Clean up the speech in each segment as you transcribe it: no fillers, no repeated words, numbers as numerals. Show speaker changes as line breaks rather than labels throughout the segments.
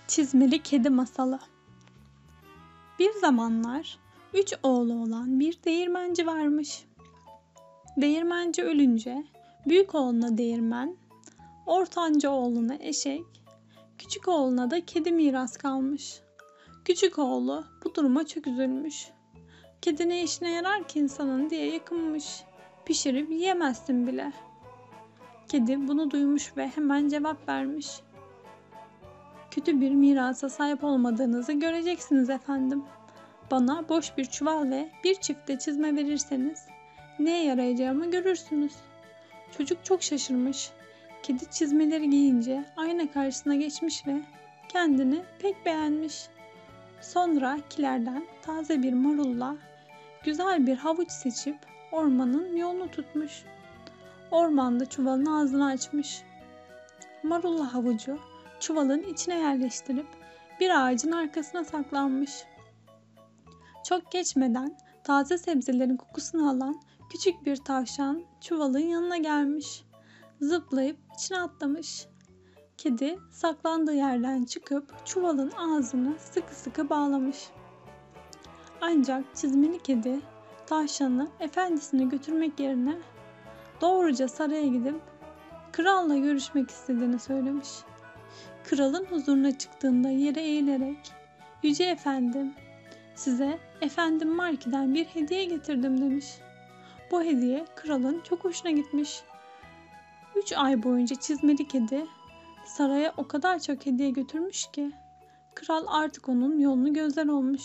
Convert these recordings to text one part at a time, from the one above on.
Çizmeli Kedi Masalı. Bir zamanlar 3 oğlu olan bir değirmenci varmış. Değirmenci ölünce büyük oğluna değirmen, ortanca oğluna eşek, küçük oğluna da kedi miras kalmış. Küçük oğlu bu duruma çok üzülmüş. Kedi ne işine yarar ki insanın diye yakınmış. Pişirip yiyemezsin bile. Kedi bunu duymuş ve hemen cevap vermiş. Kötü bir mirasa sahip olmadığınızı göreceksiniz efendim. Bana boş bir çuval ve bir çift de çizme verirseniz neye yarayacağımı görürsünüz. Çocuk çok şaşırmış. Kedi çizmeleri giyince ayna karşısına geçmiş ve kendini pek beğenmiş. Sonra kilerden taze bir marulla güzel bir havuç seçip ormanın yolunu tutmuş. Ormanda çuvalın ağzını açmış. Marulla havucu çuvalın içine yerleştirip bir ağacın arkasına saklanmış. Çok geçmeden taze sebzelerin kokusunu alan küçük bir tavşan çuvalın yanına gelmiş. Zıplayıp içine atlamış. Kedi saklandığı yerden çıkıp çuvalın ağzını sıkı sıkı bağlamış. Ancak çizmeli kedi tavşanı efendisine götürmek yerine doğruca saraya gidip kralla görüşmek istediğini söylemiş. Kralın huzuruna çıktığında yere eğilerek "Yüce efendim, size efendim Marki'den bir hediye getirdim" demiş. Bu hediye kralın çok hoşuna gitmiş. 3 ay boyunca çizmeli kedi saraya o kadar çok hediye götürmüş ki kral artık onun yolunu gözler olmuş.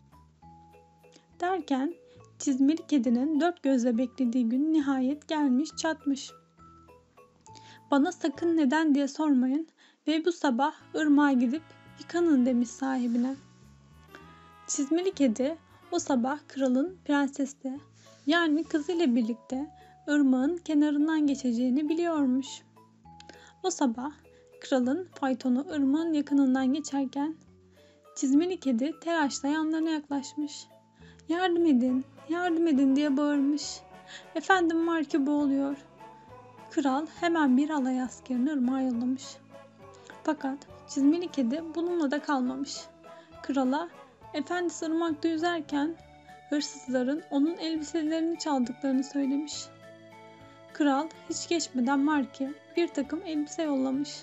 Derken çizmeli kedinin 4 gözle beklediği gün nihayet gelmiş çatmış. "Bana sakın neden diye sormayın ve bu sabah ırmağa gidip yıkanın" demiş sahibine. Çizmeli kedi o sabah kralın prensesle yani kızıyla birlikte ırmağın kenarından geçeceğini biliyormuş. O sabah kralın faytonu ırmağın yakınından geçerken çizmeli kedi telaşla yanlarına yaklaşmış. "Yardım edin, yardım edin" diye bağırmış. "Efendim Marki boğuluyor." Kral hemen bir alay askerini ırmağa yollamış. Fakat çizmeli kedi bununla da kalmamış. Krala efendisi ırmakta yüzerken hırsızların onun elbiselerini çaldıklarını söylemiş. Kral hiç geçmeden Marki bir takım elbise yollamış.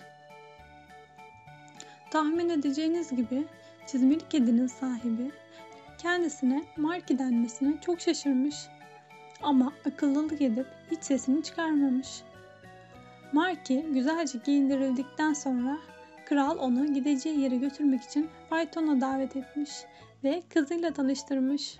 Tahmin edeceğiniz gibi çizmeli kedinin sahibi kendisine Marki denmesine çok şaşırmış. Ama akıllılık edip hiç sesini çıkarmamış. Marki güzelce giyindirildikten sonra kral onu gideceği yere götürmek için faytona davet etmiş ve kızıyla tanıştırmış.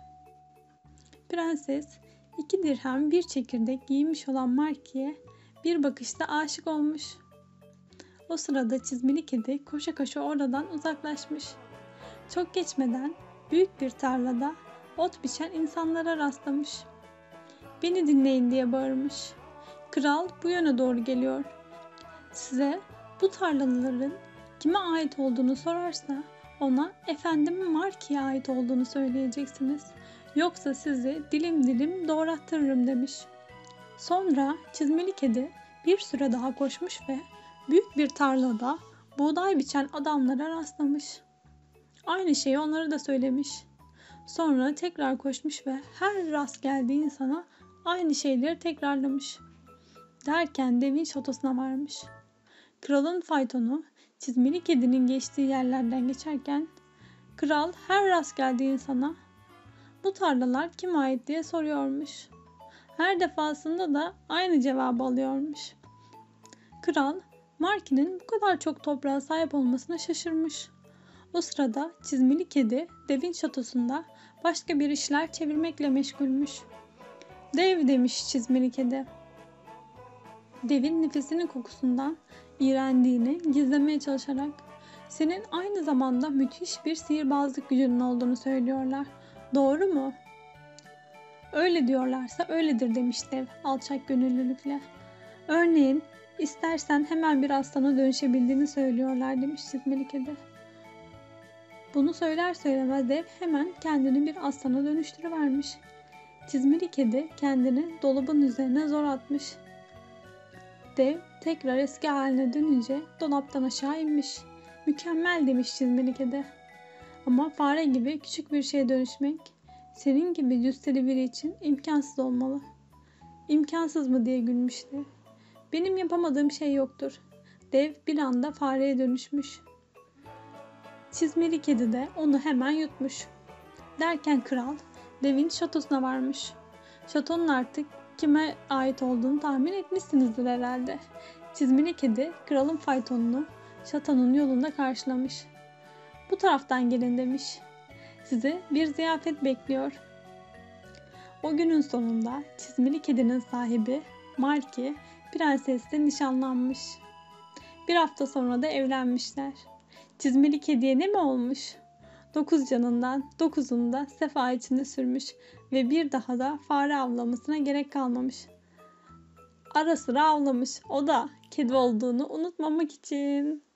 Prenses 2 dirhem bir çekirdek giymiş olan Marki'ye bir bakışta aşık olmuş. O sırada çizmeli kedi koşa koşa oradan uzaklaşmış. Çok geçmeden büyük bir tarlada ot biçen insanlara rastlamış. "Beni dinleyin" diye bağırmış. "Kral bu yöne doğru geliyor. Size bu tarlaların kime ait olduğunu sorarsa ona efendim Marki'ye ait olduğunu söyleyeceksiniz. Yoksa sizi dilim dilim doğrattırırım" demiş. Sonra çizmeli kedi bir süre daha koşmuş ve büyük bir tarlada buğday biçen adamlara rastlamış. Aynı şeyi onlara da söylemiş. Sonra tekrar koşmuş ve her rast geldiği insana aynı şeyleri tekrarlamış. Derken devin şatosuna varmış. Kralın faytonu çizmeli kedinin geçtiği yerlerden geçerken kral her rast geldiği insana "Bu tarlalar kime ait?" diye soruyormuş. Her defasında da aynı cevabı alıyormuş. Kral Marki'nin bu kadar çok toprağa sahip olmasına şaşırmış. O sırada çizmeli kedi devin şatosunda başka bir işler çevirmekle meşgulmüş. "Dev" demiş çizmeli kedi. Devin nefesinin kokusundan iğrendiğini gizlemeye çalışarak "Senin aynı zamanda müthiş bir sihirbazlık gücünün olduğunu söylüyorlar. Doğru mu?" "Öyle diyorlarsa öyledir" demiş dev alçak gönüllülükle. "Örneğin istersen hemen bir aslana dönüşebildiğini söylüyorlar" demiş çizmeli kedi. Bunu söyler söylemez dev hemen kendini bir aslana dönüştürüvermiş. Çizmeli kedi kendini dolabın üzerine zor atmış. Dev tekrar eski haline dönünce dolaptan aşağı inmiş. Mükemmel demiş çizmeli kedi. Ama fare gibi küçük bir şeye dönüşmek senin gibi cüsseli biri için imkansız olmalı. İmkansız mı diye gülmüştü. Benim yapamadığım şey yoktur. Dev bir anda fareye dönüşmüş. Çizmeli kedi de onu hemen yutmuş. Derken kral devin şatosuna varmış. Şatonun artık kime ait olduğunu tahmin etmişsinizdir herhalde. Çizmeli kedi kralın faytonunu şatonun yolunda karşılamış. Bu taraftan gelin demiş. Sizi bir ziyafet bekliyor. O günün sonunda çizmeli kedinin sahibi Marki prensesle nişanlanmış. Bir hafta sonra da evlenmişler. Çizmeli kediye ne mi olmuş? 9 canından 9'unu da sefa içinde sürmüş ve bir daha da fare avlamasına gerek kalmamış. Ara sıra avlamış. O da kedi olduğunu unutmamak için.